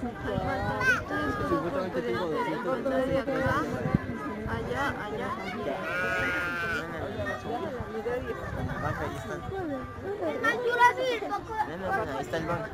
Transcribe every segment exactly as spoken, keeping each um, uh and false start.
Supuestamente tengo doscientos veintisiete. Allá, allá. Banca, ahí están. Ven, ven, ahí está el banco.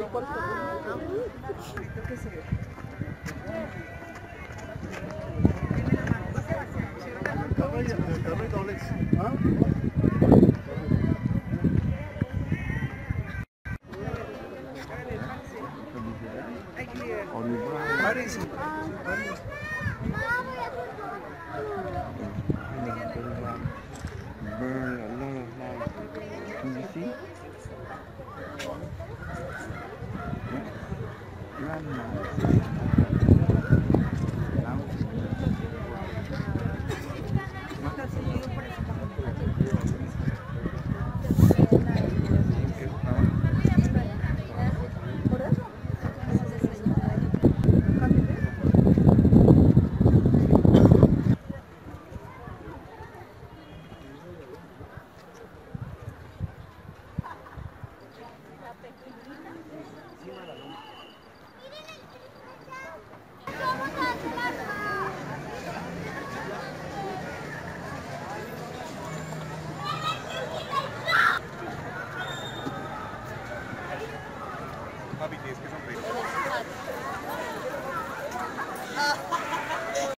Burn a lot of light. Can you see? Grandma.